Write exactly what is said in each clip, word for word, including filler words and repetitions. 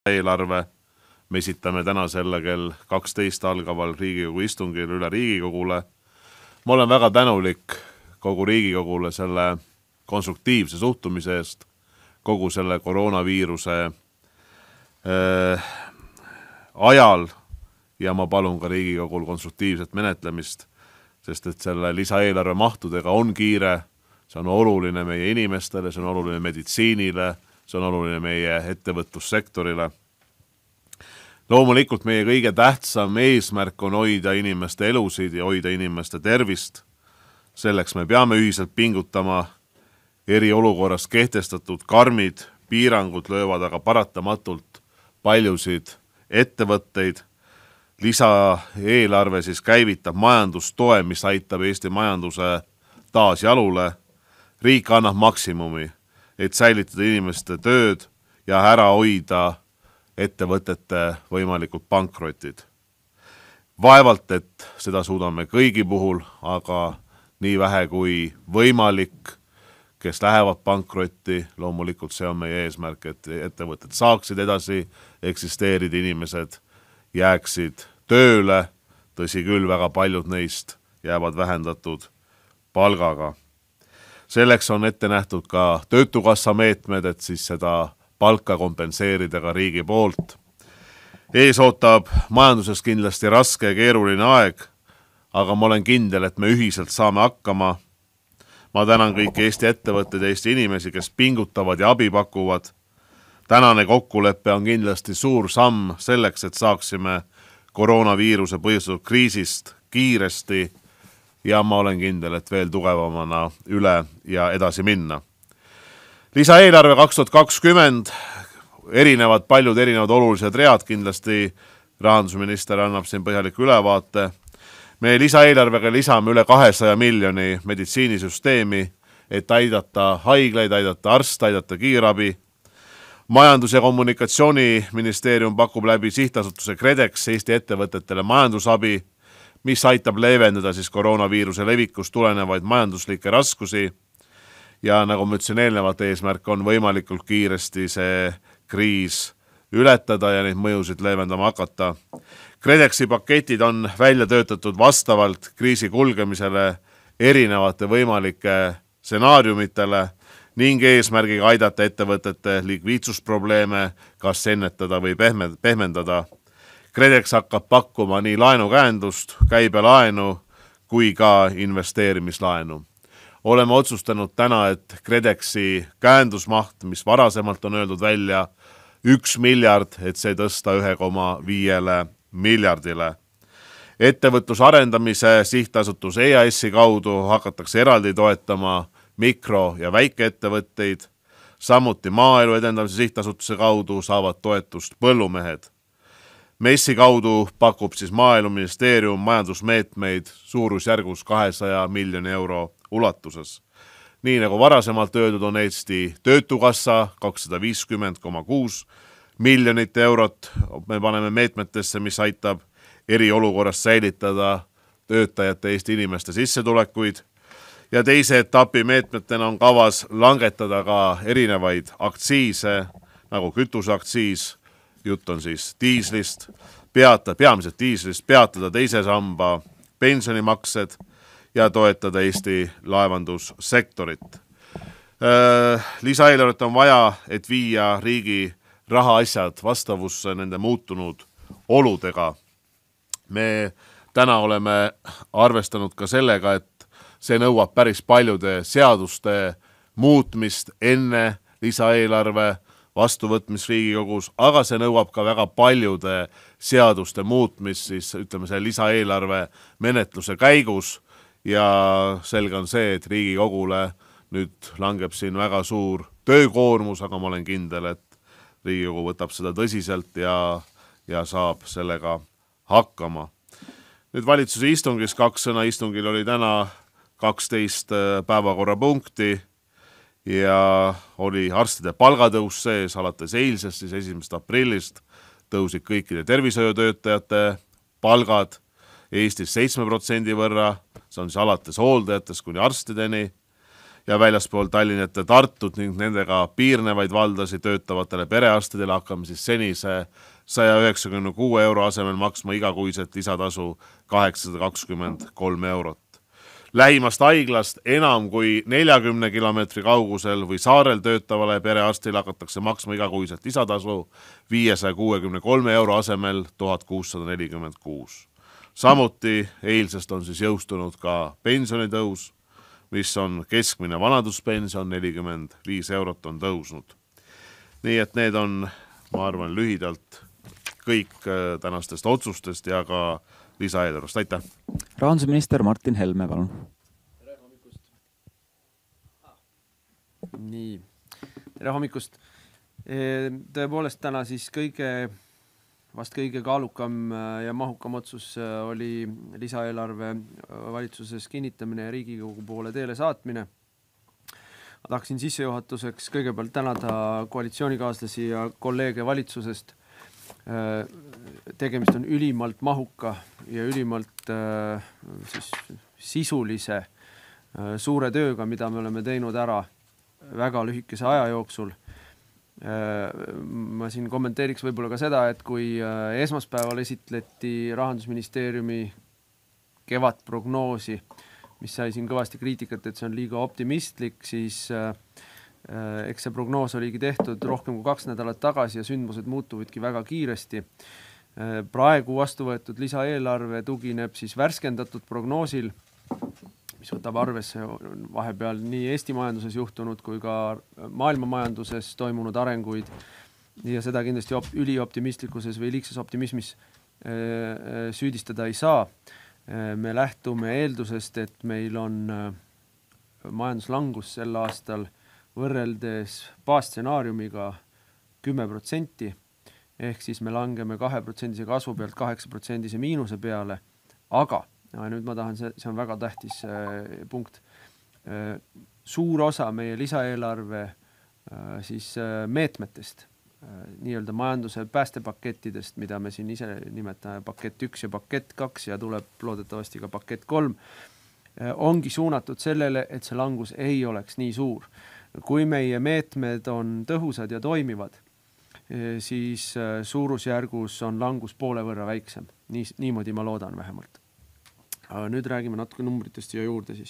eelarve. Me esitame täna selle kell kaksteist algaval Riigikogu istungil üle Riigikogule. Ma olen väga tänulik kogu Riigikogule selle konstruktiivse suhtumise eest, kogu selle koroonaviiruse äh, ajal ja ma palun ka Riigikogul konstruktiivset menetlemist, sest et selle lisaeelarve mahtudega on kiire, see on oluline meie inimestele, see on oluline meditsiinile, see on oluline meie ettevõtlussektorile. Loomulikult meie kõige tähtsam eesmärk on hoida inimeste elusid ja hoida inimeste tervist. Selleks me peame ühiselt pingutama. Eriolukorras kehtestatud karmid piirangud löövad aga paratamatult paljusid ettevõtteid. Lisaeelarve siis käivitab majandustoe, mis aitab Eesti majanduse taas jalule. Riik annab maksimumi, et säilitada inimeste tööd ja ära hoida ettevõtete võimalikud pankrotid. Vaevalt, et seda suudame kõigi puhul, aga nii vähe kui võimalik, kes lähevad pankrotti, loomulikult see on meie eesmärk, et ettevõtted saaksid edasi eksisteerida, inimesed jääksid tööle, tõsi küll, väga paljud neist jäävad vähendatud palgaga. Selleks on ette nähtud ka töötukassa meetmed, et siis seda palka kompenseerida ka riigi poolt. Ees ootab majanduses kindlasti raske ja keeruline aeg, aga ma olen kindel, et me ühiselt saame hakkama. Ma tänan kõiki Eesti ettevõtteid ja Eesti inimesi, kes pingutavad ja abi pakuvad. Tänane kokkulepe on kindlasti suur samm selleks, et saaksime koroonaviiruse põhjustatud kriisist kiiresti ja ma olen kindel, et veel tugevamana üle ja edasi minna. Lisaeelarve kaks tuhat kakskümmend, erinevad, paljud erinevad olulised read, kindlasti rahandusminister annab siin põhjaliku ülevaate. Me lisaeelarvega lisame üle kahesaja miljoni meditsiinisüsteemi, et aidata haiglaid, aidata arst, aidata kiirabi. Majandus- ja kommunikatsiooniministeerium pakub läbi sihtasutuse KredEx Eesti ettevõtetele majandusabi, mis aitab leevendada siis koroonaviiruse levikust tulenevaid majanduslikke raskusi. Ja nagu ma ütlesin eelnevalt, eesmärk on võimalikult kiiresti see kriis ületada ja neid mõjusid leevendama hakata. KredExi paketid on välja töötatud vastavalt kriisi kulgemisele erinevate võimalike stsenaariumitele ning eesmärgiga aidata ettevõtete likviidsusprobleeme kas ennetada või pehmendada. KredEx hakkab pakkuma nii laenukäendust, käibelaenu kui ka investeerimislaenu. Oleme otsustanud täna, et KredExi käendusmaht, mis varasemalt on öeldud välja üks miljard, et see tõsta üks koma viis miljardile. Ettevõtluse arendamise sihtasutus E A S-i kaudu hakatakse eraldi toetama mikro- ja väikeettevõtteid, samuti maaelu edendamise sihtasutuse kaudu saavad toetust põllumehed. M E S-i kaudu pakub siis Maaeluministeerium majandusmeetmeid suurusjärgus kahesaja miljoni euro ulatuses. Nii nagu varasemalt öeldud, on Eesti töötukassa kakssada viiskümmend koma kuus miljonit eurot. Me paneme meetmetesse, mis aitab eriolukorras säilitada töötajate Eesti inimeste sissetulekuid. Ja teise etapi meetmetena on kavas langetada ka erinevaid aktsiise, nagu kütuseaktsiis, jutt on siis diislist, peata, peamiselt diislist, peatada teise samba pensionimaksed ja toetada Eesti laevandussektorit. Lisaeelarvet on vaja, et viia riigi rahaasjad vastavusse nende muutunud oludega. Me täna oleme arvestanud ka sellega, et see nõuab päris paljude seaduste muutmist enne lisaeelarve vastuvõtmist Riigikogus, aga see nõuab ka väga paljude seaduste muutmist, siis ütleme see lisaeelarve menetluse käigus ja selge on see, et Riigikogule nüüd langeb siin väga suur töökoormus, aga ma olen kindel, et Riigikogu võtab seda tõsiselt ja, ja saab sellega hakkama. Nüüd valitsuse istungis, kaks sõna istungil oli täna kaksteist päevakorrapunkti ja oli arstide palgatõus sees alates eilsest, siis esimesest aprillist tõusid kõikide tervishoiutöötajate palgad Eestis seitsme protsendi võrra, see on siis alates hooldajatest kuni arstideni ja väljaspool Tallinnat ja Tartut ning nendega piirnevaid valdasid töötavatele perearstidele hakkame siis senise saja üheksakümne kuue euro asemel maksma igakuiset lisatasu kaheksasada kakskümmend kolm eurot. Lähimast haiglast enam kui neljakümne kilomeetri kaugusel või saarel töötavale perearstile hakatakse maksma igakuiset lisatasu viiesaja kuuekümne kolme euro asemel tuhat kuussada nelikümmend kuus. Samuti eilsest on siis jõustunud ka pensionitõus, mis on keskmine vanaduspension, nelikümmend viis eurot on tõusnud. Nii et need on, ma arvan, lühidalt kõik tänastest otsustest ja ka lisaeelarvest. Aitäh! Rahandusminister Martin Helme, palun. Tere hommikust! Nii, tere hommikust! Tõepoolest täna siis kõige, vast kõige kaalukam ja mahukam otsus oli lisaeelarve valitsuses kinnitamine ja Riigikogu poole teele saatmine. Ma tahaksin sissejuhatuseks kõigepealt tänada koalitsioonikaaslasi ja kolleege valitsusest. Tegemist on ülimalt mahuka ja ülimalt siis, sisulise suure tööga, mida me oleme teinud ära väga lühikese aja jooksul. Ma siin kommenteeriks võib-olla ka seda, et kui esmaspäeval esitleti Rahandusministeeriumi kevadprognoosi, mis sai siin kõvasti kriitikat, et see on liiga optimistlik, siis eks see prognoos oligi tehtud rohkem kui kaks nädalat tagasi ja sündmused muutuvadki väga kiiresti. Praegu vastu võetud lisaeelarve tugineb siis värskendatud prognoosil, mis võtab arvesse vahepeal nii Eesti majanduses juhtunud kui ka maailma majanduses toimunud arenguid ja seda kindlasti op- ülioptimistlikkuses või liigses optimismis süüdistada ei saa. Me lähtume eeldusest, et meil on majanduslangus sel aastal võrreldes baasstsenaariumiga kümme protsenti, ehk siis me langeme kahe protsendise kasvu pealt kaheksa protsendise miinuse peale, aga ja nüüd ma tahan, see, see on väga tähtis äh, punkt. Äh, suur osa meie lisaeelarve äh, siis äh, meetmetest, äh, nii-öelda majanduse päästepakettidest, mida me siin ise nimetame pakett üks ja pakett kaks ja tuleb loodetavasti ka pakett kolm, äh, ongi suunatud sellele, et see langus ei oleks nii suur. Kui meie meetmed on tõhusad ja toimivad, siis suurusjärgus on langus poole võrra väiksem. Nii, niimoodi ma loodan vähemalt. Aga nüüd räägime natuke numbritest ja juurde siis.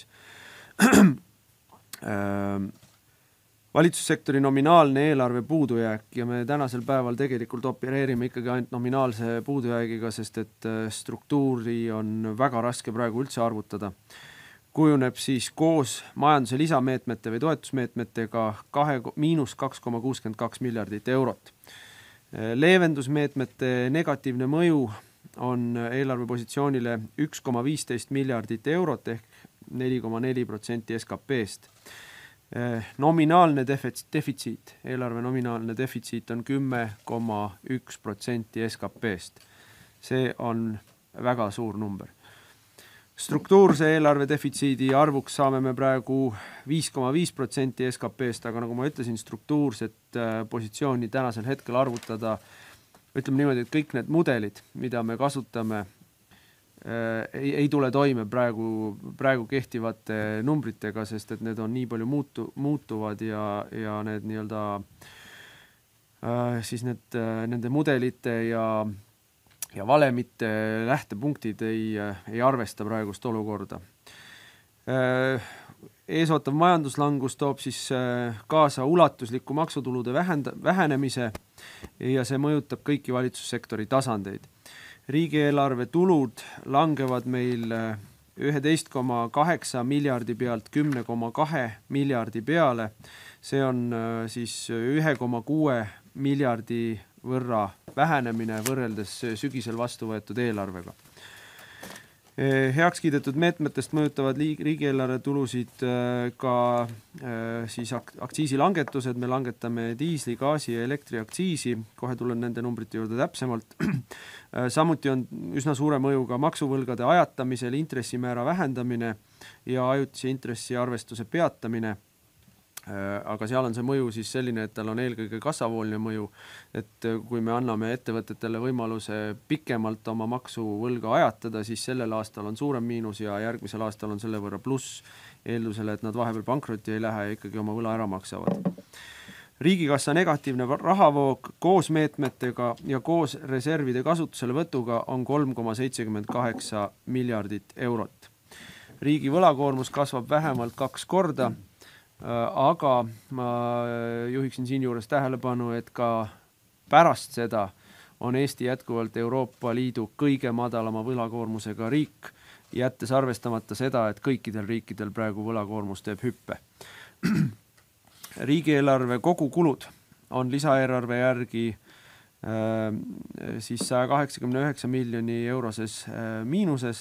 Valitsussektori nominaalne eelarve puudujääk ja me tänasel päeval tegelikult opereerime ikkagi ainult nominaalse puudujäägiga, sest et struktuuri on väga raske praegu üldse arvutada. Kujuneb siis koos majanduse lisameetmete või toetusmeetmetega kahe, miinus kaks koma kuuskümmend kaks miljardit eurot. Leevendusmeetmete negatiivne mõju on eelarvepositsioonile üks koma viisteist miljardit eurot ehk neli koma neli protsenti S K P-st. Nominaalne defitsiit, eelarve nominaalne defitsiit on kümme koma üks protsenti S K P-st. See on väga suur number. Struktuurse eelarve defitsiidi arvuks saame me praegu viis koma viis protsenti S K P-st, aga nagu ma ütlesin, struktuurset positsiooni tänasel hetkel arvutada, ütleme niimoodi, et kõik need mudelid, mida me kasutame, ei, ei tule toime praegu, praegu kehtivate numbritega, sest et need on nii palju muutu, muutuvad ja, ja need nii-öelda siis need, nende mudelite ja ja valemite lähtepunktid ei, ei arvesta praegust olukorda. Eesootav majanduslangus toob siis kaasa ulatusliku maksutulude vähenda, vähenemise ja see mõjutab kõiki valitsussektori tasandeid. Riigieelarve tulud langevad meil üksteist koma kaheksa miljardi pealt kümme koma kaks miljardi peale. See on siis üks koma kuus miljardi võrra vähenemine võrreldes sügisel vastu võetud eelarvega. Heaks kiidetud meetmetest mõjutavad riigieelarve tulusid ka siis aktsiisilangetused. Me langetame diisli, gaasi ja elektri aktsiisi. Kohe tulen nende numbrite juurde täpsemalt. Samuti on üsna suure mõjuga maksuvõlgade ajatamisel intressimäära vähendamine ja ajutise intressiarvestuse peatamine. Aga seal on see mõju siis selline, et tal on eelkõige kassavooline mõju, et kui me anname ettevõtetele võimaluse pikemalt oma maksuvõlga ajatada, siis sellel aastal on suurem miinus ja järgmisel aastal on selle võrra pluss. eeldusele, et nad vahepeal pankrotti ei lähe ja ikkagi oma võla ära maksavad. Riigikassa negatiivne rahavoog koos meetmetega ja koos reservide kasutusele võtuga on kolm koma seitsekümmend kaheksa miljardit eurot. Riigi võlakoormus kasvab vähemalt kaks korda, aga ma juhiksin siin juures tähelepanu, et ka pärast seda on Eesti jätkuvalt Euroopa Liidu kõige madalama võlakoormusega riik, jättes arvestamata seda, et kõikidel riikidel praegu võlakoormus teeb hüppe. Riigieelarve kogukulud on lisaeelarve järgi äh, siis sada kaheksakümmend üheksa miljoni euroses äh, miinuses.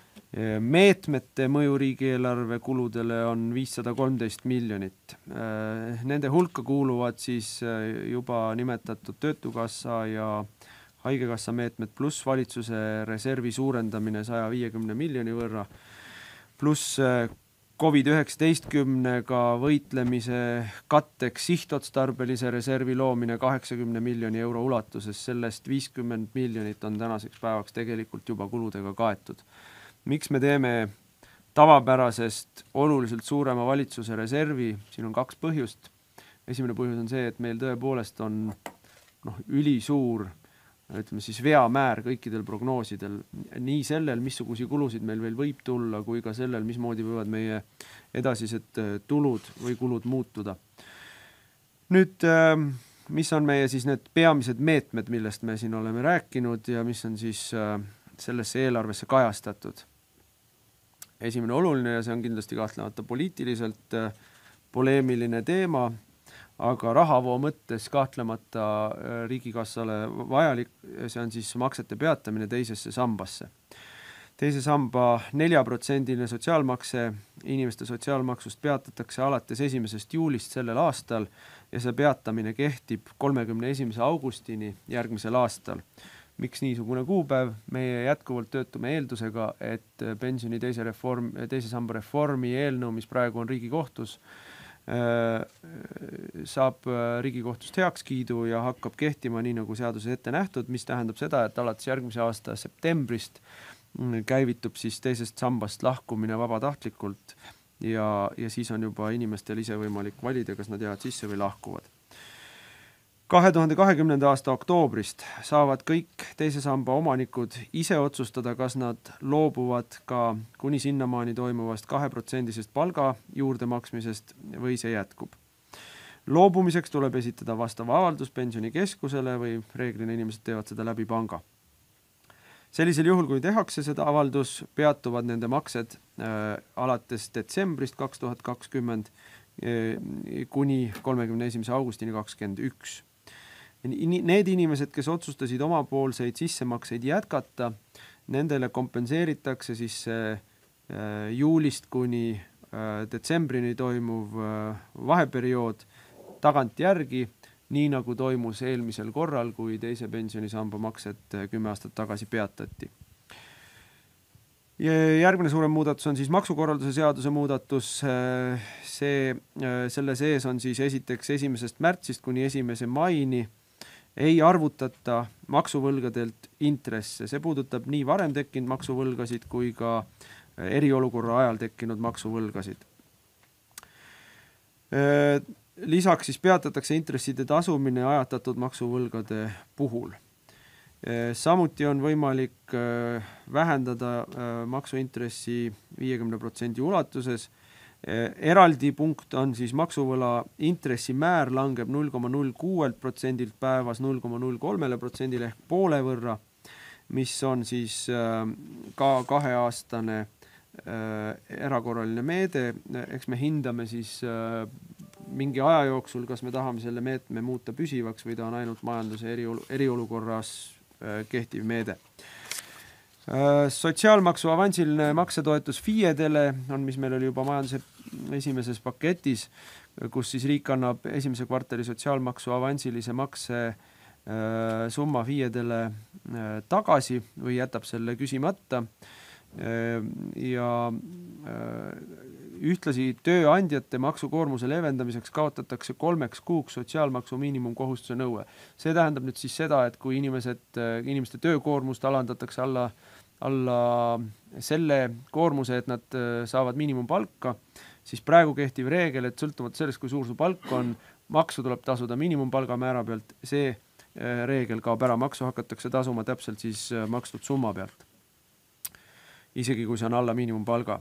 Meetmete mõju riigieelarve kuludele on viissada kolmteist miljonit. Äh, nende hulka kuuluvad siis juba nimetatud töötukassa ja haigekassa meetmed pluss valitsuse reservi suurendamine saja viiekümne miljoni võrra, pluss covid üheksateistkümnega võitlemise katteks sihtotstarbelise reservi loomine kaheksakümne miljoni euro ulatuses, sellest viiskümmend miljonit on tänaseks päevaks tegelikult juba kuludega kaetud. Miks me teeme tavapärasest oluliselt suurema valitsuse reservi? Siin on kaks põhjust. Esimene põhjus on see, et meil tõepoolest on noh, ülisuur ütleme siis veamäär kõikidel prognoosidel, nii sellel, missugusi kulusid meil veel võib tulla, kui ka sellel, mismoodi võivad meie edasised tulud või kulud muutuda. Nüüd, mis on meie siis need peamised meetmed, millest me siin oleme rääkinud ja mis on siis sellesse eelarvesse kajastatud? Esimene oluline ja see on kindlasti kahtlemata poliitiliselt poleemiline teema, aga rahavoo mõttes kahtlemata riigikassale vajalik, see on siis maksete peatamine teisesse sambasse. Teise samba nelja protsendine sotsiaalmakse inimeste sotsiaalmaksust peatatakse alates esimesest juulist sellel aastal ja see peatamine kehtib kolmekümne esimese augustini järgmisel aastal. Miks niisugune kuupäev? Meie jätkuvalt töötume eeldusega, et pensioni teise, reform, teise samba reformi eelnõu, mis praegu on Riigikohtus, saab Riigikohtust heakskiidu ja hakkab kehtima nii nagu seaduses ette nähtud, mis tähendab seda, et alates järgmise aasta septembrist käivitub siis teisest sambast lahkumine vabatahtlikult ja, ja siis on juba inimestel ise võimalik valida, kas nad jäävad sisse või lahkuvad. kahe tuhande kahekümnenda aasta oktoobrist saavad kõik teise samba omanikud ise otsustada, kas nad loobuvad ka kuni sinnamaani toimuvast kahe protsendisest palga juurdemaksmisest või see jätkub. Loobumiseks tuleb esitada vastav avaldus pensionikeskusele või reeglina inimesed teevad seda läbi panga. Sellisel juhul, kui tehakse seda avaldus, peatuvad nende maksed äh, alates detsembrist kaks tuhat kakskümmend äh, kuni kolmekümne esimese augustini kakskümmend üks. Need inimesed, kes otsustasid omapoolseid sissemakseid jätkata, nendele kompenseeritakse siis juulist kuni detsembrini toimuv vaheperiood tagantjärgi, nii nagu toimus eelmisel korral, kui teise pensionisamba maksed kümme aastat tagasi peatati. Järgmine suurem muudatus on siis maksukorralduse seaduse muudatus. See, selle sees on siis esiteks esimesest märtsist kuni esimese maini ei arvutata maksuvõlgadelt intresse. See puudutab nii varem tekkinud maksuvõlgasid kui ka eriolukorra ajal tekkinud maksuvõlgasid. Lisaks siis peatatakse intresside tasumine ajatatud maksuvõlgade puhul. Samuti on võimalik vähendada maksuintressi viiekümne protsendi ulatuses. Eraldi punkt on siis maksuvõla intressimäär langeb null koma null kuus protsendilt päevas null koma null kolm protsendile ehk poole võrra, mis on siis ka kaheaastane erakorraline meede. Eks me hindame siis mingi aja jooksul, kas me tahame selle meetme muuta püsivaks või ta on ainult majanduse eriolu, eriolukorras kehtiv meede. Sotsiaalmaksu avansiline maksetoetus F I E-dele on, mis meil oli juba majanduse esimeses paketis, kus siis riik annab esimese kvartali sotsiaalmaksu avansilise makse summa F I E-dele tagasi või jätab selle küsimata. Ja ühtlasi tööandjate maksukoormuse leevendamiseks kaotatakse kolmeks kuuks sotsiaalmaksu miinimumkohustuse nõue. See tähendab nüüd siis seda, et kui inimesed, inimeste töökoormust alandatakse alla alla selle koormuse, et nad saavad miinimumpalka, siis praegu kehtiv reegel, et sõltumata sellest, kui suur su palk on, maksu tuleb tasuda miinimumpalga määra pealt, see reegel kaob ära, maksu hakatakse tasuma täpselt siis makstud summa pealt. Isegi kui see on alla miinimumpalga.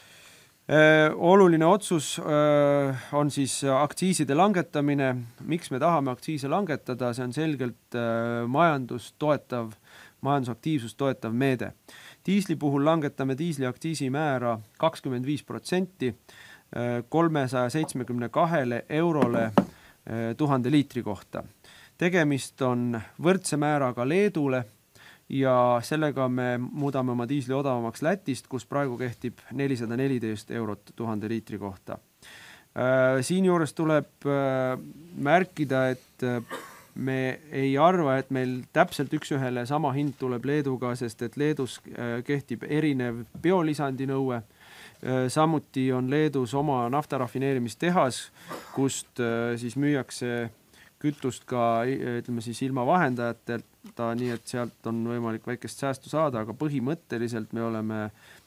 Oluline otsus on siis aktsiiside langetamine. Miks me tahame aktsiise langetada? See on selgelt majandust toetav, majandusaktiivsust toetav meede. Diisli puhul langetame diisli aktsiisi määra kakskümmend viis protsenti kolmesaja seitsmekümne kahele eurole tuhande liitri kohta. Tegemist on võrdse määraga Leedule ja sellega me muudame oma diisli odavamaks Lätist, kus praegu kehtib nelisada neliteist eurot tuhande liitri kohta. Siin juures tuleb märkida, et me ei arva, et meil täpselt üks ühele sama hind tuleb Leeduga, sest et Leedus kehtib erinev biolisandi nõue. Samuti on Leedus oma naftarafineerimistehas, kust siis müüakse kütust ka ütleme siis ilma vahendajateta, nii et sealt on võimalik väikest säästu saada, aga põhimõtteliselt me oleme,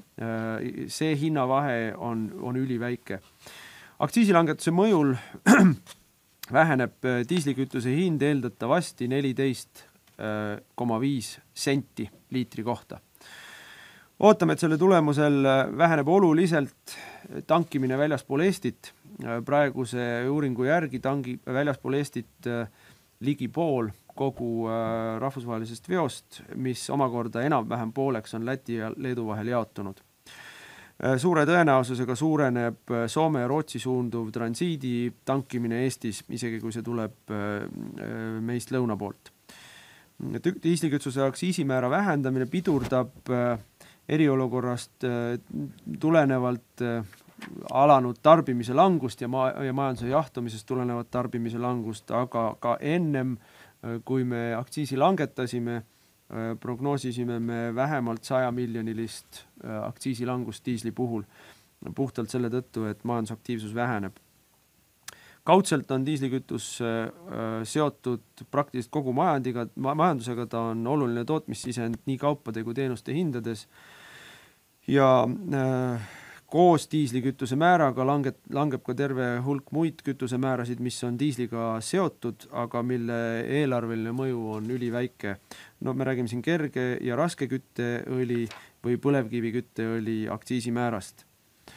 see hinnavahe on, on üliväike. Aktsiisilangetuse mõjul väheneb diislikütuse hind eeldatavasti neliteist koma viis senti liitri kohta. Ootame, et selle tulemusel väheneb oluliselt tankimine väljaspool Eestit. Praeguse uuringu järgi tangi väljaspool Eestit ligi pool kogu rahvusvahelisest veost, mis omakorda enam-vähem pooleks on Läti ja Leedu vahel jaotunud. Suure tõenäosusega suureneb Soome ja Rootsi suunduv transiidi tankimine Eestis, isegi kui see tuleb meist lõuna poolt. Diislikütuse aktsiisimäära vähendamine pidurdab eriolukorrast tulenevalt alanud tarbimise langust ja, ma- ja majanduse jahtumisest tulenevat tarbimise langust, aga ka ennem, kui me aktsiisi langetasime, prognoosisime me vähemalt saja miljonilist aktsiisi langust diisli puhul, puhtalt selle tõttu, et majandusaktiivsus väheneb. Kaudselt on diislikütus seotud praktiliselt kogu majandiga, majandusega, ta on oluline tootmissisend nii kaupade kui teenuste hindades ja äh, koos diislikütuse määraga langeb, langeb ka terve hulk muid kütuse määrasid, mis on diisliga seotud, aga mille eelarveline mõju on üliväike. No me räägime siin kerge ja raske kütteõli või põlevkivi kütteõli aktsiisimäärast.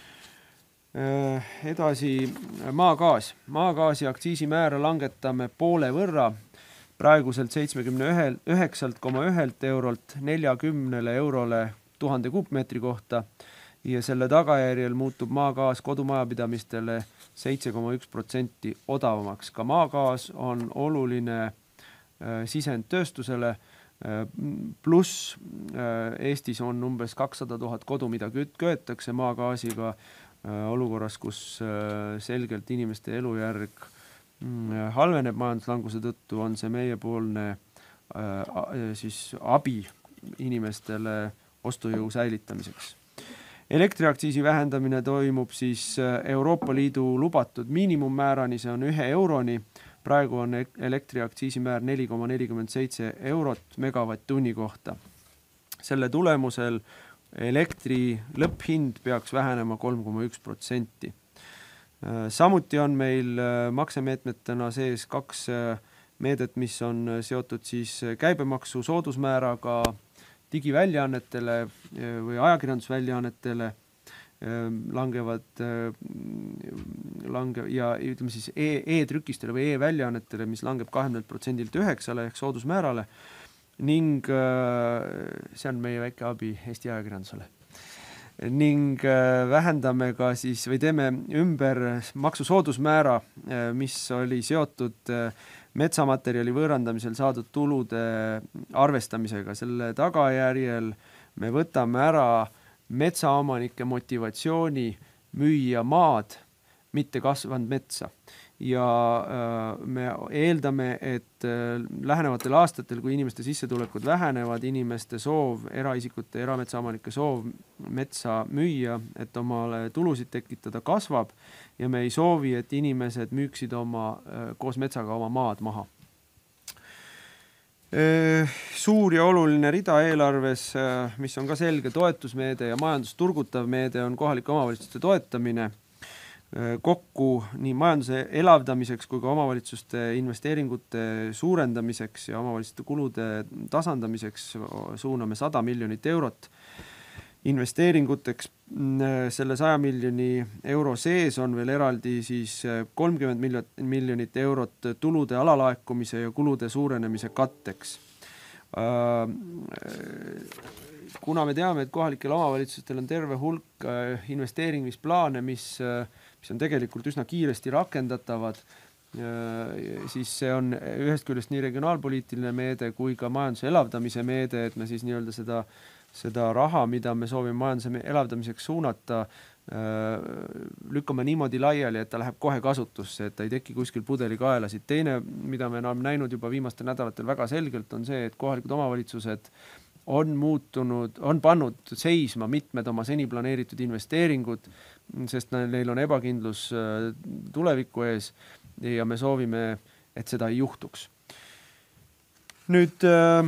Edasi maagaas. Maagaasi aktsiisimäära langetame poole võrra, praeguselt seitsmekümne üheksalt koma ühelt eurolt neljakümnele eurole tuhande kuupmeetri kohta ja selle tagajärjel muutub maagaas kodumajapidamistele seitse koma üks protsenti odavamaks. Ka maagaas on oluline sisend tööstusele, pluss Eestis on umbes kakssada tuhat kodu, mida köetakse maagaasiga, olukorras, kus selgelt inimeste elujärg halveneb majanduslanguse tõttu, on see meiepoolne siis abi inimestele ostujõu säilitamiseks. Elektriaktsiisi vähendamine toimub siis Euroopa Liidu lubatud miinimummäärani, see on ühe euroni. Praegu on elektriaktsiisimäär neli koma nelikümmend seitse eurot megavatt-tunni kohta. Selle tulemusel elektri lõpphind peaks vähenema kolm koma üks protsenti. Samuti on meil maksemeetmetena sees kaks meedet, mis on seotud siis käibemaksu soodusmääraga digiväljaannetele või ajakirjandusväljaannetele langevad lange, ja ütleme siis e- e-trükistele või e-väljaannetele, mis langeb kakskümmend protsendilt üheksale ehk soodusmäärale ning see on meie väike abi Eesti ajakirjandusele. Ning vähendame ka siis või teeme ümber maksusoodusmäära, mis oli seotud metsamaterjali võõrandamisel saadud tulude arvestamisega. Selle tagajärjel me võtame ära metsaomanike motivatsiooni müüa maad, mitte kasvanud metsa. Ja me eeldame, et lähenevatel aastatel, kui inimeste sissetulekud vähenevad, inimeste soov, eraisikute, erametsaomanike soov metsa müüa, et omale tulusid tekitada, kasvab ja me ei soovi, et inimesed müüksid oma, koos metsaga oma maad maha. Suur ja oluline rida eelarves, mis on ka selge toetusmeede ja majandust turgutav meede, on kohalike omavalitsuste toetamine. Kokku nii majanduse elavdamiseks kui ka omavalitsuste investeeringute suurendamiseks ja omavalitsuste kulude tasandamiseks suuname sada miljonit eurot. Investeeringuteks selle saja miljoni euro sees on veel eraldi siis kolmkümmend miljonit eurot tulude alalaekumise ja kulude suurenemise katteks. Kuna me teame, et kohalikel omavalitsustel on terve hulk investeerimisplaane, mis, mis on tegelikult üsna kiiresti rakendatavad, siis see on ühest küljest nii regionaalpoliitiline meede kui ka majanduse elavdamise meede, et me siis nii-öelda seda seda raha, mida me soovime majanduse elavdamiseks suunata, lükkame niimoodi laiali, et ta läheb kohe kasutusse, et ta ei teki kuskil pudelikaelasid. Teine, mida me oleme näinud juba viimastel nädalatel väga selgelt, on see, et kohalikud omavalitsused on muutunud, on pannud seisma mitmed oma seni planeeritud investeeringud, sest neil on ebakindlus tuleviku ees ja me soovime, et seda ei juhtuks. Nüüd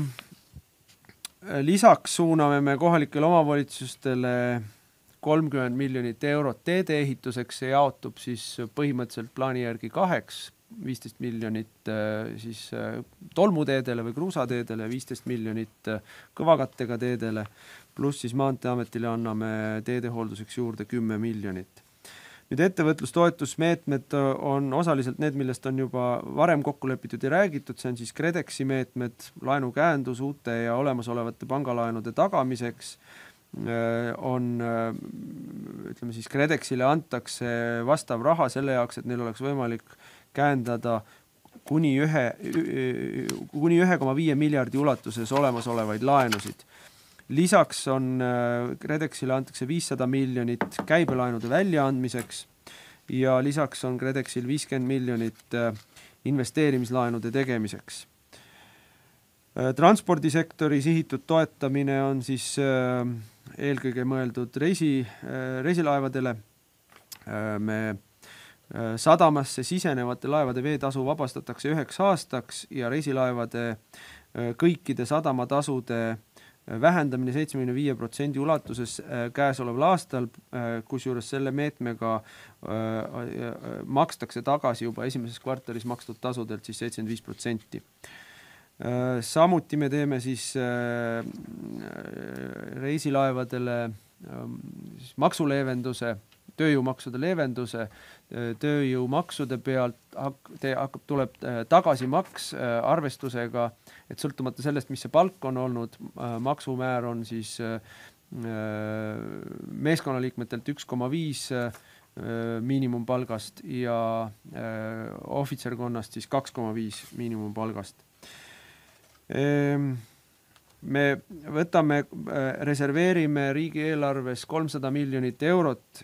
lisaks suuname me kohalikele omavalitsustele kolmkümmend miljonit eurot teede ehituseks, see jaotub siis põhimõtteliselt plaani järgi kaheks, viisteist miljonit siis tolmuteedele või kruusateedele, viisteist miljonit kõvakattega teedele, pluss siis Maanteeametile anname teedehoolduseks juurde kümme miljonit. Nüüd ettevõtlustoetusmeetmed on osaliselt need, millest on juba varem kokku lepitud ja räägitud, see on siis KredExi meetmed, laenukäendus uute ja olemasolevate pangalaenude tagamiseks, on, ütleme siis KredExile antakse vastav raha selle jaoks, et neil oleks võimalik käendada kuni ühe, kuni ühe koma viie miljardi ulatuses olemasolevaid laenusid. Lisaks on KredExile antakse viissada miljonit käibelaenude väljaandmiseks ja lisaks on KredExil viiskümmend miljonit investeerimislaenude tegemiseks. Transpordisektori sihitud toetamine on siis eelkõige mõeldud reisi, reisilaevadele. Me sadamasse sisenevate laevade veetasu vabastatakse üheks aastaks ja reisilaevade kõikide sadamatasude vähendamine seitsekümmend viis protsenti ulatuses käesoleval aastal, kusjuures selle meetmega makstakse tagasi juba esimeses kvartalis makstud tasudelt siis seitsekümmend viis protsenti. Samuti me teeme siis reisilaevadele maksuleevenduse, tööjõumaksude leevenduse, tööjõumaksude pealt hakkab, tuleb tagasimaks arvestusega, et sõltumata sellest, mis see palk on olnud, maksumäär on siis meeskonnaliikmetelt üks koma viis miinimumpalgast ja ohvitserkonnast siis kaks koma viis miinimumpalgast. Me võtame, reserveerime riigieelarves kolmsada miljonit eurot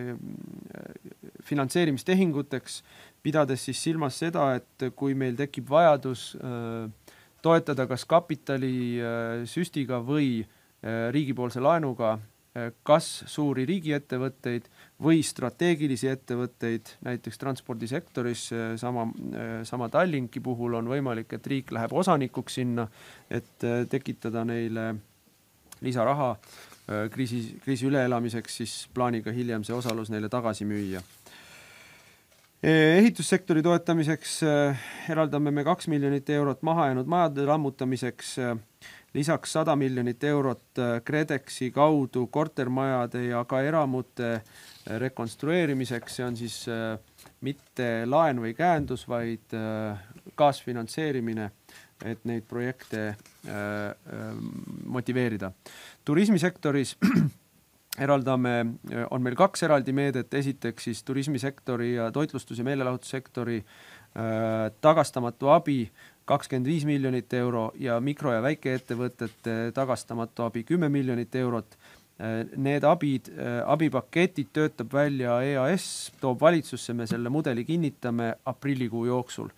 finantseerimistehinguteks, pidades siis silmas seda, et kui meil tekib vajadus toetada kas kapitali süstiga või riigipoolse laenuga kas suuri riigiettevõtteid või strateegilisi ettevõtteid, näiteks transpordisektoris, sama, sama Tallinki puhul on võimalik, et riik läheb osanikuks sinna, et tekitada neile lisaraha kriisi, kriisi üleelamiseks, siis plaaniga hiljem see osalus neile tagasi müüa. Ehitussektori toetamiseks eraldame me kaks miljonit eurot mahajäänud majade lammutamiseks, lisaks sada miljonit eurot KredExi kaudu kortermajade ja ka eramute rekonstrueerimiseks, see on siis mitte laen või käendus, vaid kaasfinantseerimine, et neid projekte motiveerida. Turismisektoris eraldame, on meil kaks eraldi meedet, esiteks siis turismisektori ja toitlustus- ja meelelahutussektori tagastamatu abi kakskümmend viis miljonit euro ja mikro- ja väikeettevõtete tagastamatu abi kümme miljonit eurot. Need abid, abipaketid töötab välja E A S, toob valitsusse, me selle mudeli kinnitame aprillikuu jooksul.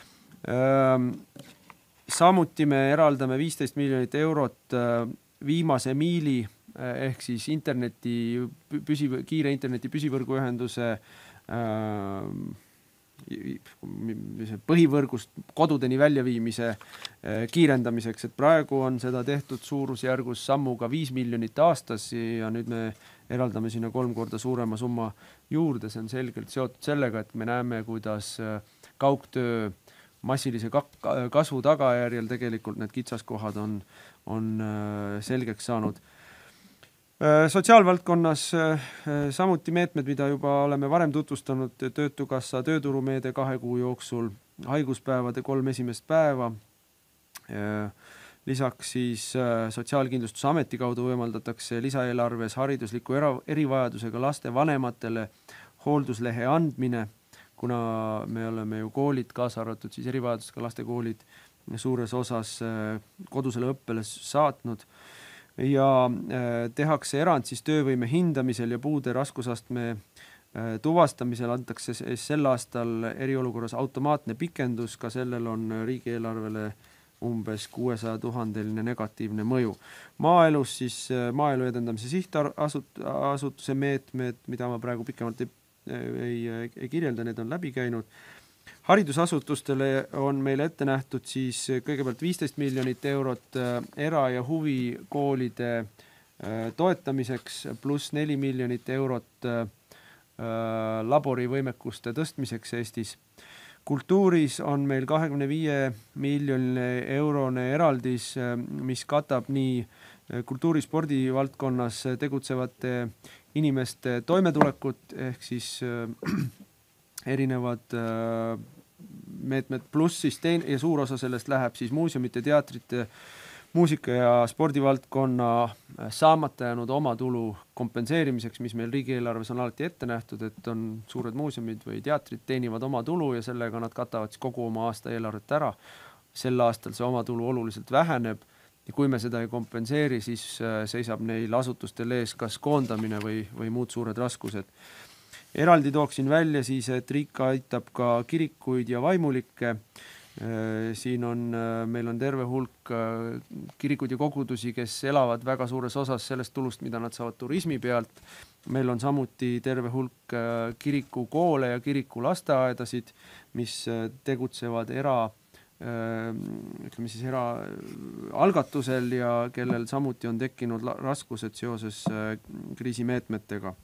Samuti me eraldame viisteist miljonit eurot viimase miili ehk siis interneti, püsi, kiire interneti püsivõrguühenduse põhivõrgust kodudeni väljaviimise kiirendamiseks, et praegu on seda tehtud suurusjärgus sammuga viis miljonit aastas ja nüüd me eraldame sinna kolm korda suurema summa juurde, see on selgelt seotud sellega, et me näeme, kuidas kaugtöö massilise kasvu tagajärjel tegelikult need kitsaskohad on, on selgeks saanud. Sotsiaalvaldkonnas samuti meetmed, mida juba oleme varem tutvustanud, Töötukassa tööturumeede kahe kuu jooksul, haiguspäevade kolm esimest päeva, lisaks siis Sotsiaalkindlustusameti kaudu võimaldatakse lisaeelarves haridusliku era, erivajadusega laste vanematele hoolduslehe andmine, kuna me oleme ju koolid, kaasa arvatud siis erivajadusega laste koolid suures osas kodusele õppele saatnud, ja tehakse erand siis töövõime hindamisel ja puude raskusastme tuvastamisel, antakse sel aastal eriolukorras automaatne pikendus, ka sellel on riigieelarvele umbes kuuesaja tuhandeline negatiivne mõju. Maaelus siis maaelu edendamise sihtasutuse meetmed, mida ma praegu pikemalt ei, ei, ei kirjelda, need on läbi käinud. Haridusasutustele on meil ette nähtud siis kõigepealt viisteist miljonit eurot era- ja huvikoolide toetamiseks, pluss neli miljonit eurot laborivõimekuste tõstmiseks Eestis. Kultuuris on meil kahekümne viie miljoni eurone eraldis, mis katab nii kultuurispordi valdkonnas tegutsevate inimeste toimetulekut, ehk siis erinevad meetmed, pluss siis teine ja suur osa sellest läheb siis muuseumite, teatrite, muusika- ja spordivaldkonna saamata jäänud omatulu kompenseerimiseks, mis meil riigieelarves on alati ette nähtud, et on suured muuseumid või teatrid teenivad oma tulu ja sellega nad katavad siis kogu oma aasta eelarvet ära. Sel aastal see omatulu oluliselt väheneb ja kui me seda ei kompenseeri, siis seisab neil asutustel ees kas koondamine või, või muud suured raskused. Eraldi tooksin välja siis, et riik aitab ka kirikuid ja vaimulikke. Siin on, meil on terve hulk kirikuid ja kogudusi, kes elavad väga suures osas sellest tulust, mida nad saavad turismi pealt. Meil on samuti terve hulk kirikukoole ja kirikulasteaedasid, mis tegutsevad era, ütleme siis era algatusel ja kellel samuti on tekkinud raskused seoses kriisimeetmetega.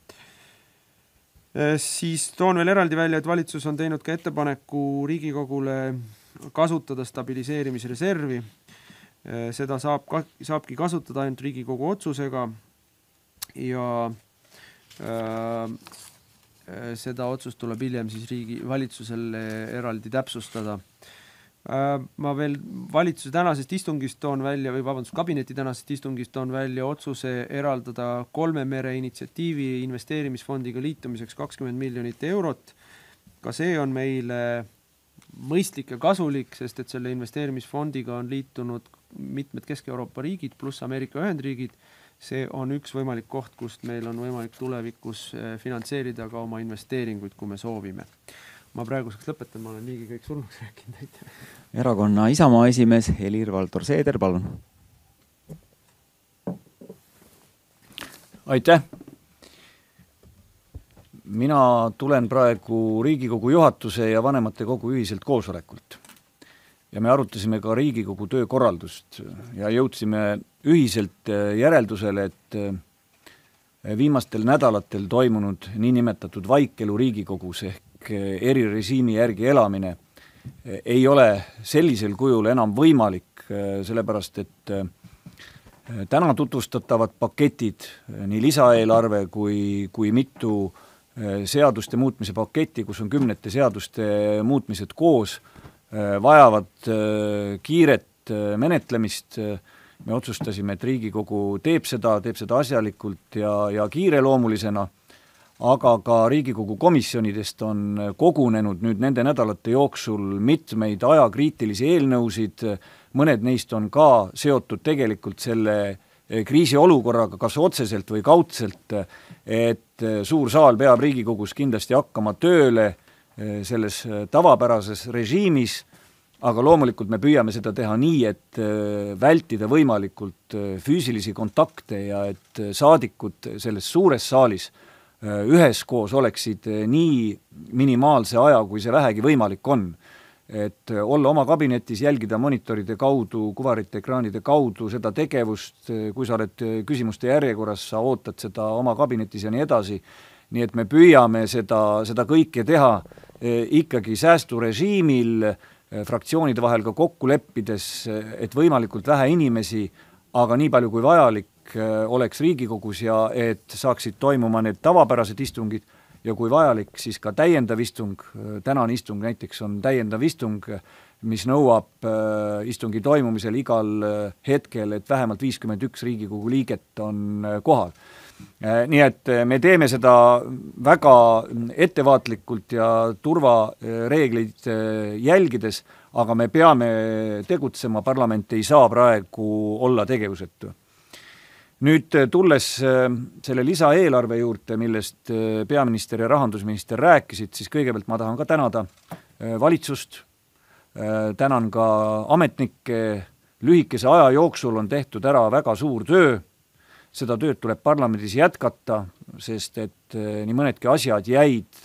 Siis toon veel eraldi välja, et valitsus on teinud ka ettepaneku Riigikogule kasutada stabiliseerimisreservi. Seda saab, saabki kasutada ainult Riigikogu otsusega ja äh, seda otsust tuleb hiljem siis riigi valitsusele eraldi täpsustada. Ma veel valitsuse tänasest istungist toon välja või vabandust, kabineti tänasest istungist toon välja otsuse eraldada kolme mere initsiatiivi investeerimisfondiga liitumiseks kakskümmend miljonit eurot. Ka see on meile mõistlik ja kasulik, sest et selle investeerimisfondiga on liitunud mitmed Kesk-Euroopa riigid pluss Ameerika Ühendriigid. See on üks võimalik koht, kust meil on võimalik tulevikus finantseerida ka oma investeeringuid, kui me soovime. Ma praeguseks lõpetan, ma olen niigi kõik surnuks rääkinud. Erakonna Isamaa esimees Helir-Valdor Seeder, palun. Aitäh. Mina tulen praegu Riigikogu juhatuse ja vanematekogu ühiselt koosolekult. Ja me arutasime ka Riigikogu töökorraldust ja jõudsime ühiselt järeldusele, et viimastel nädalatel toimunud niinimetatud vaikelu Riigikogus ehk erirežiimi järgi elamine ei ole sellisel kujul enam võimalik, sellepärast et täna tutvustatavad paketid, nii lisaeelarve kui, kui mitu seaduste muutmise paketti, kus on kümnete seaduste muutmised koos, vajavad kiiret menetlemist. Me otsustasime, et Riigikogu teeb seda, teeb seda asjalikult ja, ja kiireloomulisena, aga ka Riigikogu komisjonidest on kogunenud nüüd nende nädalate jooksul mitmeid ajakriitilisi eelnõusid, mõned neist on ka seotud tegelikult selle kriisiolukorraga, kas otseselt või kaudselt, et suur saal peab Riigikogus kindlasti hakkama tööle selles tavapärases režiimis, aga loomulikult me püüame seda teha nii, et vältida võimalikult füüsilisi kontakte ja et saadikud selles suures saalis üheskoos oleksid nii minimaalse aja, kui see vähegi võimalik on. Et olla oma kabinetis, jälgida monitoride kaudu, kuvarite ekraanide kaudu seda tegevust, kui sa oled küsimuste järjekorras, sa ootad seda oma kabinetis ja nii edasi. Nii et me püüame seda, seda kõike teha ikkagi säästurežiimil, fraktsioonide vahel ka kokku leppides, et võimalikult vähe inimesi, aga nii palju kui vajalik oleks Riigikogus ja et saaksid toimuma need tavapärased istungid ja kui vajalik, siis ka täiendav istung. Tänane istung näiteks on täiendav istung, mis nõuab istungi toimumisel igal hetkel, et vähemalt viiskümmend üks Riigikogu liiget on kohal. Nii et me teeme seda väga ettevaatlikult ja turvareegleid jälgides, aga me peame tegutsema, parlament ei saa praegu olla tegevusetu. Nüüd tulles selle lisaeelarve juurde, millest peaminister ja rahandusminister rääkisid, siis kõigepealt ma tahan ka tänada valitsust, tänan ka ametnikke, lühikese aja jooksul on tehtud ära väga suur töö, seda tööd tuleb parlamendis jätkata, sest et nii mõnedki asjad jäid,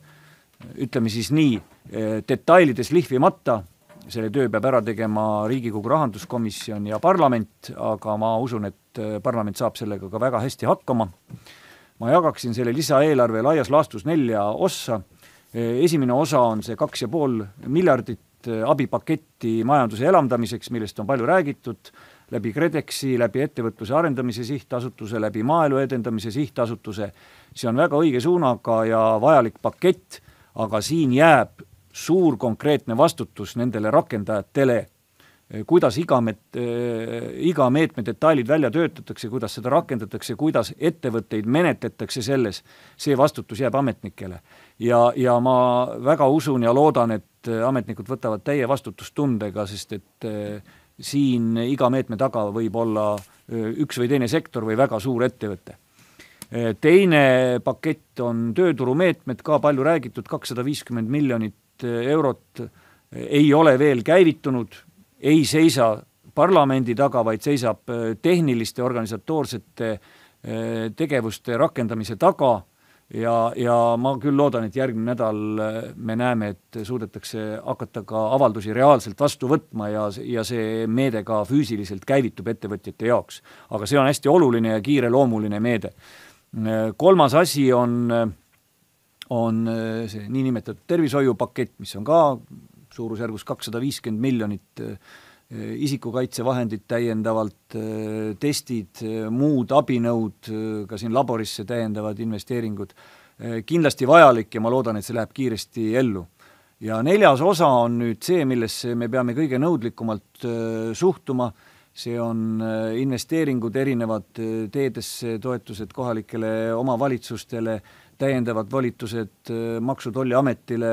ütleme siis nii, detailides lihvimata. Selle töö peab ära tegema Riigikogu rahanduskomisjon ja parlament, aga ma usun, et parlament saab sellega ka väga hästi hakkama. Ma jagaksin selle lisaeelarve laias laastus nelja ossa. Esimene osa on see kaks ja pool miljardit abipaketti majanduse elamdamiseks, millest on palju räägitud, läbi KredExi, läbi ettevõtluse arendamise sihtasutuse, läbi maaelu edendamise sihtasutuse. See on väga õige suunaga ja vajalik pakett, aga siin jääb suur konkreetne vastutus nendele rakendajatele, kuidas iga, met, iga meetme detailid välja töötatakse, kuidas seda rakendatakse, kuidas ettevõtteid menetletakse selles, see vastutus jääb ametnikele. Ja, ja ma väga usun ja loodan, et ametnikud võtavad täie vastutustundega, sest et siin iga meetme taga võib olla üks või teine sektor või väga suur ettevõte. Teine pakett on tööturumeetmed, ka palju räägitud, kakssada viiskümmend miljonit eurot ei ole veel käivitunud, ei seisa parlamendi taga, vaid seisab tehniliste organisatoorsete tegevuste rakendamise taga ja, ja ma küll loodan, et järgmine nädal me näeme, et suudetakse hakata ka avaldusi reaalselt vastu võtma ja, ja see meede ka füüsiliselt käivitub ettevõtjate jaoks. Aga see on hästi oluline ja kiireloomuline meede. Kolmas asi on on see niinimetatud tervishoiupakett, mis on ka suurusjärgus kakssada viiskümmend miljonit, isikukaitsevahendid täiendavalt, testid, muud abinõud, ka siin laborisse täiendavad investeeringud. Kindlasti vajalik ja ma loodan, et see läheb kiiresti ellu. Ja neljas osa on nüüd see, millesse me peame kõige nõudlikumalt suhtuma. See on investeeringud, erinevad teedesse, toetused kohalikele omavalitsustele, täiendavad volitused Maksu- ja Tolliametile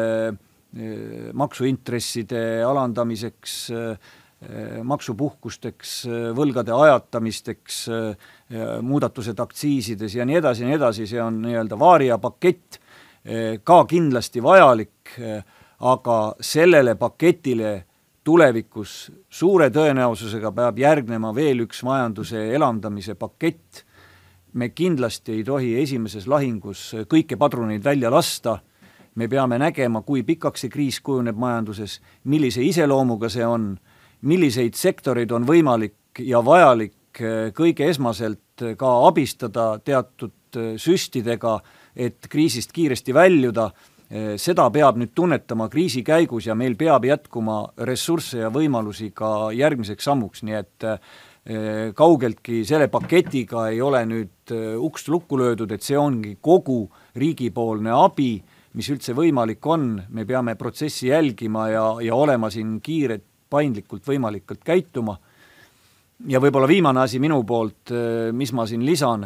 maksuintresside alandamiseks, maksupuhkusteks, võlgade ajatamisteks, muudatused aktsiisides ja nii edasi ja nii edasi. See on nii-öelda vaaria pakett, ka kindlasti vajalik, aga sellele paketile tulevikus suure tõenäosusega peab järgnema veel üks majanduse elavdamise pakett. Me kindlasti ei tohi esimeses lahingus kõike padruneid välja lasta. Me peame nägema, kui pikaks see kriis kujuneb majanduses, millise iseloomuga see on, milliseid sektoreid on võimalik ja vajalik kõige esmaselt ka abistada teatud süstidega, et kriisist kiiresti väljuda. Seda peab nüüd tunnetama kriisi käigus ja meil peab jätkuma ressursse ja võimalusi ka järgmiseks sammuks, nii et kaugeltki selle paketiga ei ole nüüd uks lukku löödud, et see ongi kogu riigipoolne abi, mis üldse võimalik on. Me peame protsessi jälgima ja, ja olema siin kiired, paindlikult võimalikult käituma. Ja võib-olla viimane asi minu poolt, mis ma siin lisan,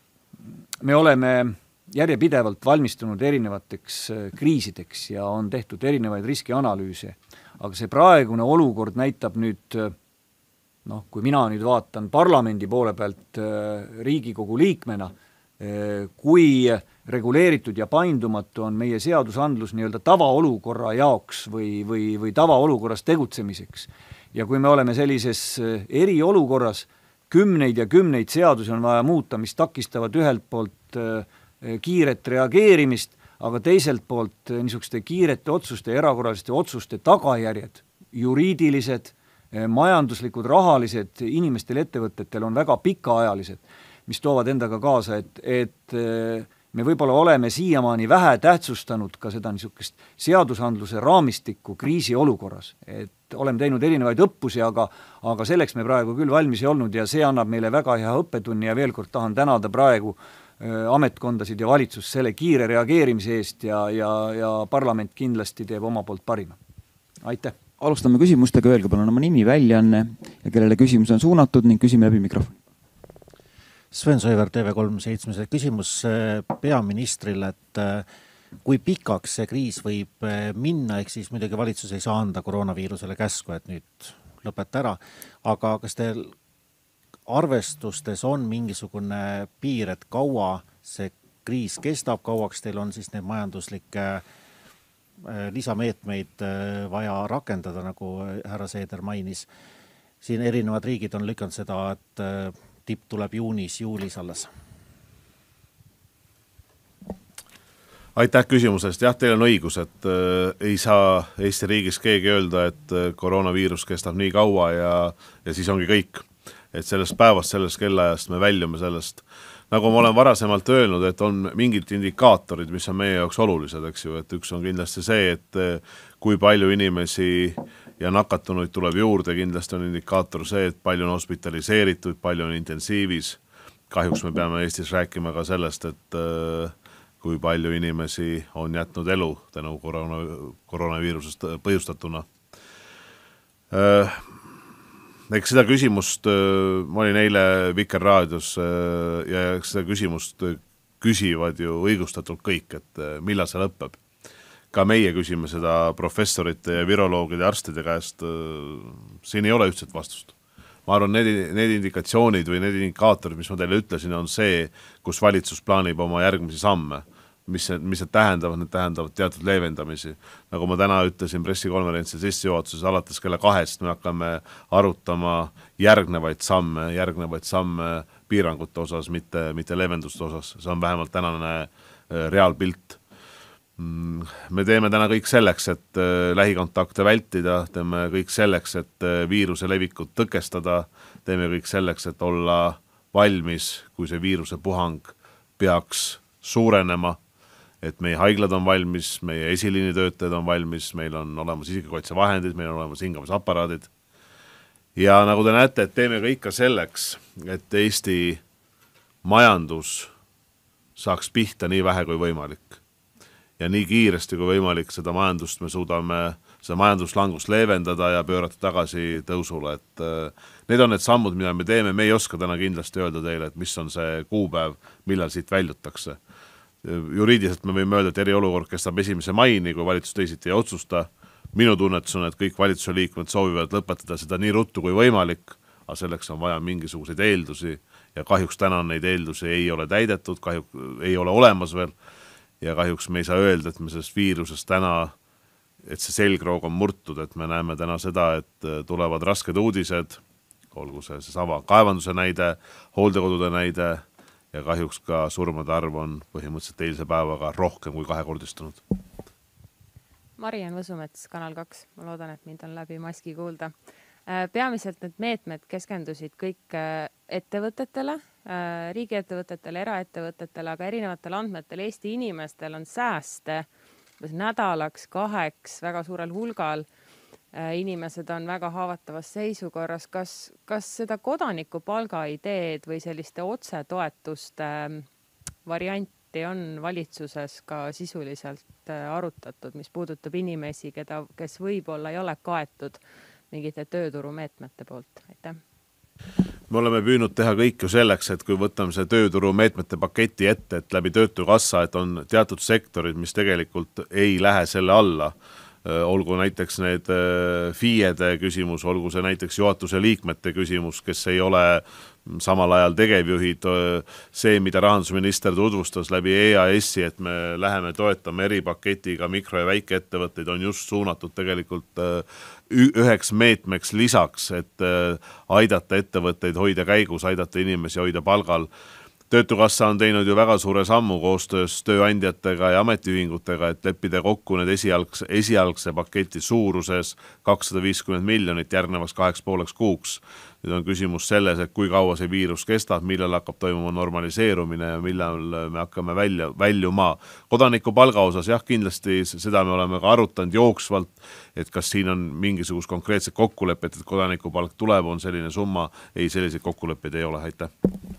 me oleme järjepidevalt valmistunud erinevateks kriisideks ja on tehtud erinevaid riskianalüüse, aga see praegune olukord näitab nüüd, noh, kui mina nüüd vaatan parlamendi poole pealt Riigikogu liikmena, kui reguleeritud ja paindumatu on meie seadusandlus nii-öelda tavaolukorra jaoks või, või, või tavaolukorras tegutsemiseks. Ja kui me oleme sellises eriolukorras, kümneid ja kümneid seadusi on vaja muuta, mis takistavad ühelt poolt kiiret reageerimist, aga teiselt poolt niisuguste kiirete otsuste, erakorraliste otsuste tagajärjed, juriidilised, majanduslikud, rahalised inimestel, ettevõtetel on väga pikaajalised, mis toovad endaga kaasa, et, et me võib-olla oleme siiamaani vähe tähtsustanud ka seda niisugust seadusandluse raamistikku kriisiolukorras, et oleme teinud erinevaid õppusi, aga, aga selleks me praegu küll valmis ei olnud ja see annab meile väga hea õppetunni ja veel kord tahan tänada praegu äh, ametkondasid ja valitsust selle kiire reageerimise eest ja, ja, ja parlament kindlasti teeb oma poolt parima. Aitäh! Alustame küsimustega, öelge palun oma nimi, väljaanne ja kellele küsimus on suunatud ning küsime läbi mikrofoni. Sven Soiver, T V kolm seitsme küsimus peaministrile, et kui pikaks see kriis võib minna, ehk siis muidugi valitsus ei saa anda koroonaviirusele käsku, et nüüd lõpeta ära, aga kas teil arvestustes on mingisugune piir, et kaua see kriis kestab, kauaks teil on siis need majanduslikke lisameetmeid vaja rakendada, nagu härra Seeder mainis. Siin erinevad riigid on lükanud seda, et tipp tuleb juunis, juulis alles. Aitäh küsimusest. Jah, teil on õigus, et äh, ei saa Eesti riigis keegi öelda, et äh, koroonaviirus kestab nii kaua ja, ja siis ongi kõik. Et sellest päevast, sellest kellaajast me väljume sellest. Nagu ma olen varasemalt öelnud, et on mingid indikaatorid, mis on meie jaoks olulised, eks ju, et üks on kindlasti see, et äh, kui palju inimesi ja nakatunuid tuleb juurde, kindlasti on indikaator see, et palju on hospitaliseeritud, palju on intensiivis. Kahjuks me peame Eestis rääkima ka sellest, et äh, kui palju inimesi on jätnud elu tänu koroona, koroonaviirusest põhjustatuna. Äh, eks seda küsimust, äh, ma olin eile Vikerraadios äh, ja seda küsimust küsivad ju õigustatult kõik, et äh, millal see lõpeb. Ka meie küsime seda professorite ja viroloogide ja arstide käest, siin ei ole ühtset vastust. Ma arvan, need, need indikatsioonid või need indikaatorid, mis ma teile ütlesin, on see, kus valitsus plaanib oma järgmisi samme. Mis, mis need tähendavad? Need tähendavad teatud leevendamisi. Nagu ma täna ütlesin pressikonverentsi sissejuhatuses, alates kella kahest me hakkame arutama järgnevaid samme, järgnevaid samme piirangute osas, mitte, mitte leevenduste osas. See on vähemalt tänane reaalpilt. Me teeme täna kõik selleks, et lähikontakte vältida, teeme kõik selleks, et viiruse levikut tõkestada, teeme kõik selleks, et olla valmis, kui see viiruse puhang peaks suurenema, et meie haiglad on valmis, meie esiliinitöötajad on valmis, meil on olemas isikukaitsevahendid, meil on olemas hingamisaparaadid. Ja nagu te näete, et teeme kõik ka selleks, et Eesti majandus saaks pihta nii vähe kui võimalik. Ja nii kiiresti kui võimalik seda majandust me suudame, seda majanduslangust leevendada ja pöörata tagasi tõusule. Et need on need sammud, mida me teeme, me ei oska täna kindlasti öelda teile, et mis on see kuupäev, millal siit väljutakse. Juriidiliselt me võime öelda, et eriolukord kestab esimese maini, kui valitsus teisiti ei otsusta. Minu tunnetus on, et kõik valitsuse liikmed soovivad lõpetada seda nii ruttu kui võimalik, aga selleks on vaja mingisuguseid eeldusi ja kahjuks täna neid eeldusi ei ole täidetud, kahjuks ei ole olemas veel. Ja kahjuks me ei saa öelda, et me sellest viirusest täna, et see selgroog on murtud, et me näeme täna seda, et tulevad rasked uudised, olgu see see sama kaevanduse näide, hooldekodude näide ja kahjuks ka surmade arv on põhimõtteliselt eilse päevaga rohkem kui kahekordistunud. Mariann Võsumets, Kanal kaks. Ma loodan, et mind on läbi maski kuulda. Peamiselt need meetmed keskendusid kõik ettevõtetele, riigiettevõtetele, eraettevõtetele, aga erinevatel andmetel Eesti inimestel on sääste nädalaks, kaheks väga suurel hulgal. Inimesed on väga haavatavas seisukorras. Kas, kas seda kodaniku palga ideed või selliste otsetoetuste varianti on valitsuses ka sisuliselt arutatud, mis puudutab inimesi, keda, kes võib-olla ei ole kaetud mingite tööturumeetmete poolt? Aitäh. Me oleme püünud teha kõik ju selleks, et kui võtame see tööturumeetmete paketi ette, et läbi Töötukassa, et on teatud sektorid, mis tegelikult ei lähe selle alla. Olgu näiteks need F I E-de küsimus, olgu see näiteks juhatuse liikmete küsimus, kes ei ole samal ajal tegevjuhid, see, mida rahandusminister tutvustas läbi E A S-i, et me läheme toetame eripaketiga mikro- ja väikeettevõtteid, on just suunatud tegelikult üheks meetmeks lisaks, et aidata ettevõtteid hoida käigus, aidata inimesi hoida palgal. Töötukassa on teinud ju väga suure sammu koostöös tööandjatega ja ametiühingutega, et leppida kokku need esialgse, esialgse paketi suuruses kakssada viiskümmend miljonit järgnevaks kaheks pooleks kuuks. Nüüd on küsimus selles, et kui kaua see viirus kestab, millal hakkab toimuma normaliseerumine ja millal me hakkame välja, väljuma. Kodaniku palga osas jah, kindlasti seda me oleme ka arutanud jooksvalt, et kas siin on mingisugust konkreetset kokkulepet, et kodaniku palk tuleb, on selline summa, ei selliseid kokkuleppeid ei ole, aitäh.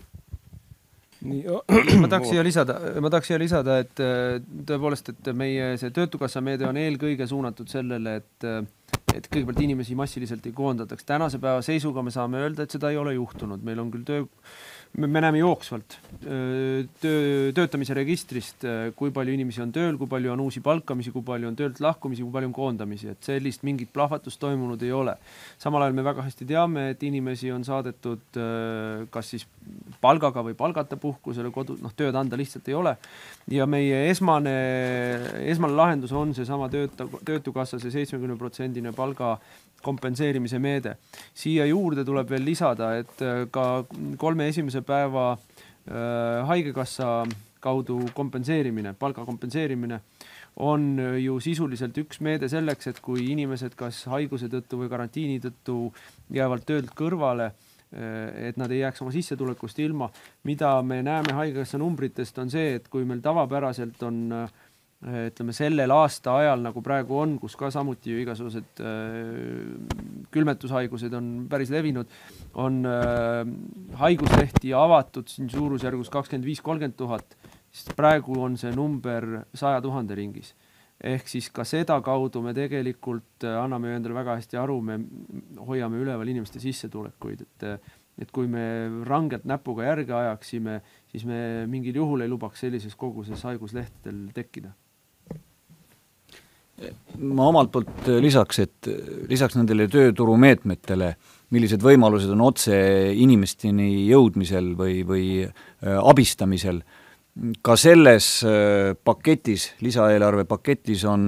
Nii, ma tahaks siia lisada, ma tahaks siia lisada, et tõepoolest, et meie see töötukassa meede on eelkõige suunatud sellele, et, et kõigepealt inimesi massiliselt ei koondataks. Tänase päeva seisuga me saame öelda, et seda ei ole juhtunud. Meil on küll töö, me näeme jooksvalt töö, töötamise registrist, kui palju inimesi on tööl, kui palju on uusi palkamisi, kui palju on töölt lahkumisi, kui palju on koondamisi, et sellist mingit plahvatust toimunud ei ole. Samal ajal me väga hästi teame, et inimesi on saadetud kas siis palgaga või palgata puhkusele, kodu, noh, tööd anda lihtsalt ei ole. Ja meie esmane, esmane lahendus on see sama tööta, töötukassa, see seitsmekümne protsendine palga kompenseerimise meede. Siia juurde tuleb veel lisada, et ka kolme esimese päeva äh, haigekassa kaudu kompenseerimine, palga kompenseerimine on ju sisuliselt üks meede selleks, et kui inimesed kas haiguse tõttu või karantiini tõttu jäävad töölt kõrvale, et nad ei jääks oma sissetulekust ilma. Mida me näeme haigekassa numbritest on see, et kui meil tavapäraselt on ütleme sellel aasta ajal, nagu praegu on, kus ka samuti ju igasugused külmetushaigused on päris levinud, on haiguslehti avatud siin suurusjärgus kakskümmend viis kolmkümmend tuhat, siis praegu on see number saja tuhande ringis. Ehk siis ka seda kaudu me tegelikult anname endale väga hästi aru, me hoiame üleval inimeste sissetulekuid, et, et kui me rangelt näpuga järge ajaksime, siis me mingil juhul ei lubaks sellises koguses haiguslehtedel tekkida. Ma omalt poolt lisaks, et lisaks nendele tööturumeetmetele, millised võimalused on otse inimesteni jõudmisel või, või abistamisel, ka selles paketis, lisaeelarve paketis on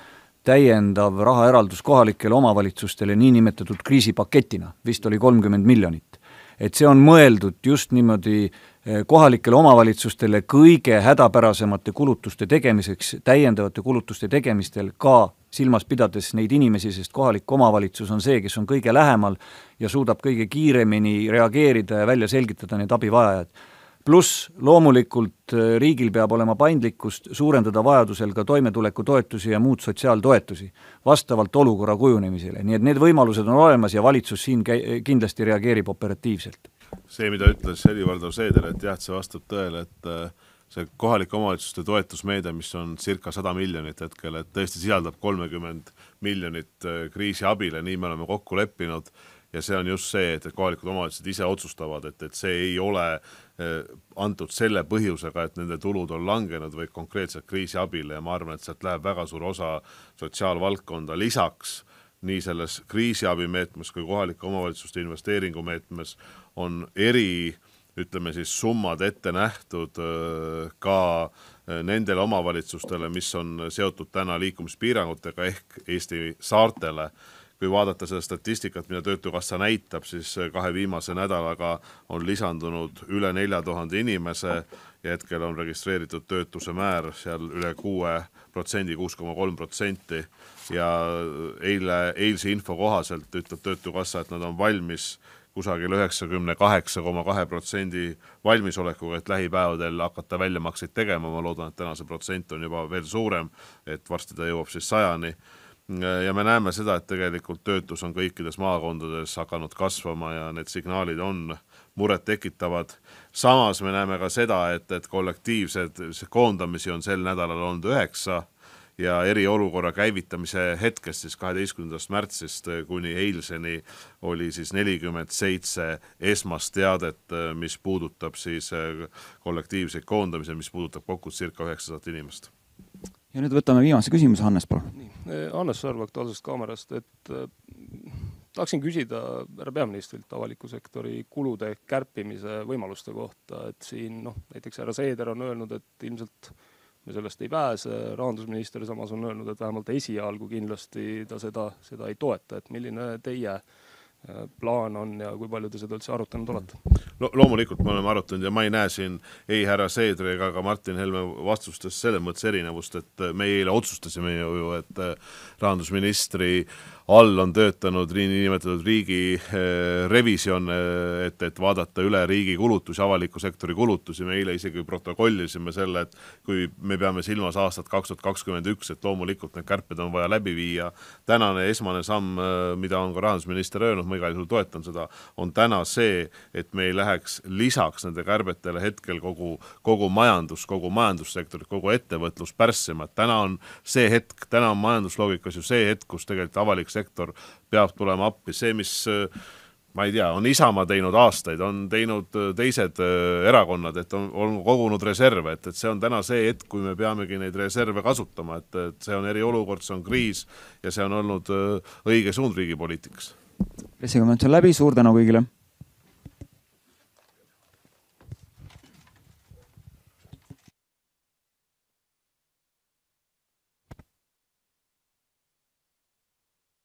täiendav rahaeraldus kohalikele omavalitsustele niinimetatud kriisipaketina, vist oli kolmkümmend miljonit. Et see on mõeldud just niimoodi kohalikele omavalitsustele kõige hädapärasemate kulutuste tegemiseks, täiendavate kulutuste tegemistel ka silmas pidades neid inimesi, sest kohalik omavalitsus on see, kes on kõige lähemal ja suudab kõige kiiremini reageerida ja välja selgitada need abivajajad. Pluss loomulikult riigil peab olema paindlikkust suurendada vajadusel ka toimetulekutoetusi ja muud sotsiaaltoetusi vastavalt olukorra kujunemisele. Nii et need võimalused on olemas ja valitsus siin kindlasti reageerib operatiivselt. See, mida ütles Helir-Valdor Seeder, et jah, see vastab tõele, et see kohalike omavalitsuste toetusmeede, mis on circa sada miljonit hetkel, et tõesti sisaldab kolmekümmend miljonit kriisi abile, nii me oleme kokku leppinud. Ja see on just see, et kohalikud omavalitsused ise otsustavad, et, et see ei ole antud selle põhjusega, et nende tulud on langenud või konkreetselt kriisi abile ja ma arvan, et sealt läheb väga suur osa sotsiaalvaldkonda. Lisaks nii selles kriisiabimeetmes kui kohalike omavalitsuste investeeringumeetmes on eri, ütleme siis, summad ette nähtud ka nendele omavalitsustele, mis on seotud täna liikumispiirangutega ehk Eesti saartele. Kui vaadata seda statistikat, mida Töötukassa näitab, siis kahe viimase nädalaga on lisandunud üle nelja tuhande inimese ja hetkel on registreeritud töötuse määr seal üle kuue protsendi, kuus koma kolm protsenti ja eile, eilse info kohaselt ütleb Töötukassa, et nad on valmis kusagil üheksakümmend kaheksa koma kaks protsendi valmisolekuga, et lähipäevadel hakata väljamakseid tegema. Ma loodan, et täna see protsent on juba veel suurem, et varsti ta jõuab siis sajani. Ja me näeme seda, et tegelikult töötus on kõikides maakondades hakanud kasvama ja need signaalid on muret tekitavad. Samas me näeme ka seda, et, et kollektiivsed koondamisi on sel nädalal olnud üheksa ja eriolukorra käivitamise hetkest siis kaheteistkümnendast märtsist kuni eilseni oli siis nelikümmend seitse esmast teadet, mis puudutab siis kollektiivseid koondamise, mis puudutab kokku circa üheksasada inimest. Ja nüüd võtame viimase küsimuse, Hannes, palun. Hannes Sarv Aktuaalsest Kaamerast, et äh, tahaksin küsida härra peaministrilt avaliku sektori kulude kärpimise võimaluste kohta, et siin noh, näiteks härra Seeder on öelnud, et ilmselt me sellest ei pääse, rahandusminister samas on öelnud, et vähemalt esialgu kindlasti ta seda, seda ei toeta, et milline teie plaan on ja kui palju te seda üldse arutanud olete? Lo loomulikult me oleme arutanud ja ma ei näe siin ei härra Seedri ega ka Martin Helme vastustes selles mõttes erinevust, et me eile otsustasime ju, et rahandusministri all on töötanud niinimetatud riigi revisjon, et, et vaadata üle riigi kulutusi, avaliku sektori kulutusi. Me eile isegi protokollisime selle, et kui me peame silmas aastat kaks tuhat kakskümmend üks, et loomulikult need kärped on vaja läbi viia. Tänane esmane samm, mida on ka rahandusminister öelnud, ma igal juhul toetan seda, on täna see, et me ei läheks lisaks nende kärbetele hetkel kogu, kogu majandus, kogu majandussektor, kogu ettevõtlus pärssima. Täna on see hetk, täna on majandusloogikas ju see hetk, kus tegelikult avalik sektor peab tulema appi. See, mis, ma ei tea, on Isamaa teinud aastaid, on teinud teised erakonnad, et on, on kogunud reserve, et, et see on täna see hetk, kui me peamegi neid reserve kasutama, et, et see on eriolukord, see on kriis ja see on olnud õige suund riigi poliitikas. Pressikonverents on läbi, suur tänu kõigile!